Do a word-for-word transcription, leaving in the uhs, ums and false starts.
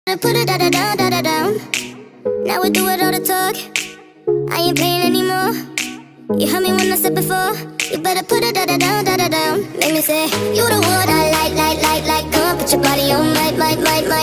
Put it da da down, da da down. Now we do it all the talk. I ain't playing anymore. You heard me when I said before. You better put it da da down, da da down. Make me say, you the one I like, like, like, like. Come on, put your body on, might, might, might, might.